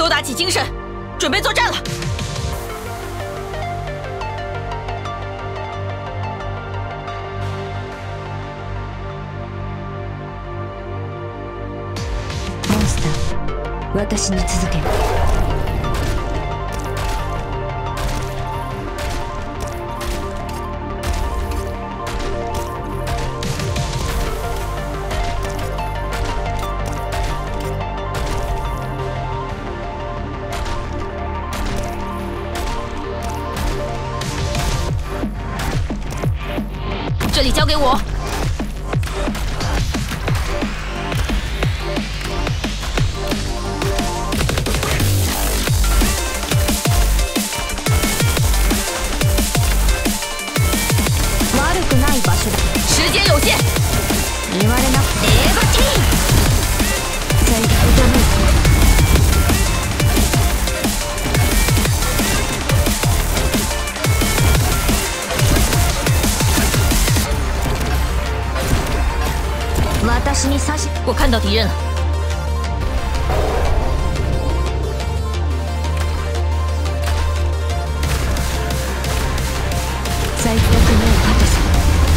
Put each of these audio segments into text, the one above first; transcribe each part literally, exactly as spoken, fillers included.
都打起精神，准备作战了。 モンスター、私に続け。 这里交给我。 悪くない場所だ。 时间有限。 言われなくて。レバティーン。最高だね。私に指し。 我看到敌人了。 最悪の硬さ。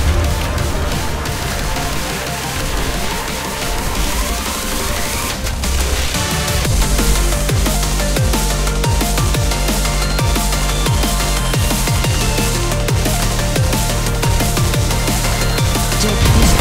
上級でした。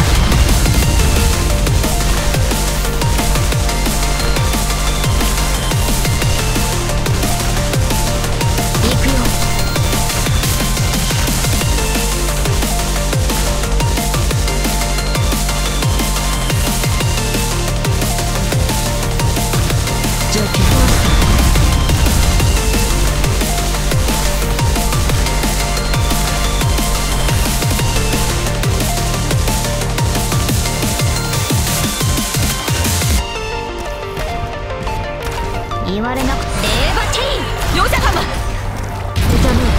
言われなくて。レバティーン。留下他们。ダメ。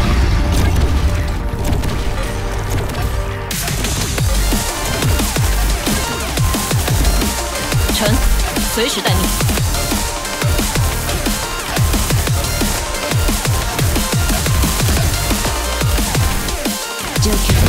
臣随时待命。 上級。